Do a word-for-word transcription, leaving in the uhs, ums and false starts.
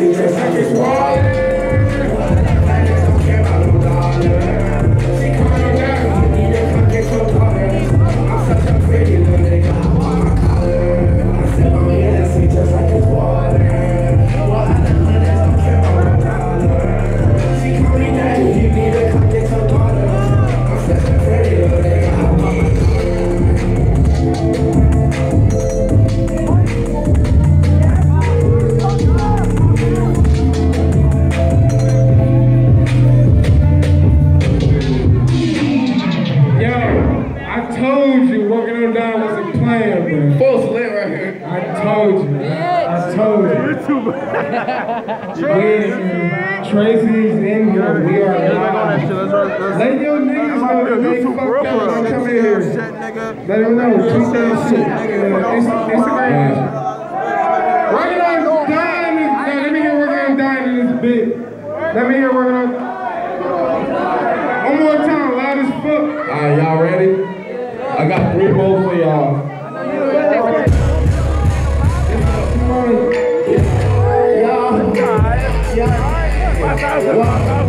nasty, just like it's water. Folks lit right here. I told you. I told you. Tracy's in here. We are live. Let your niggas know that they fucked up and come in here. Let them know. Tweet that shit. Instagram. Working on dying this. No, let me hear working on dying in this bit. Let me hear working on. One more time, loud as fuck. Alright, y'all ready? I got three more for y'all. Yeah, yeah, yeah.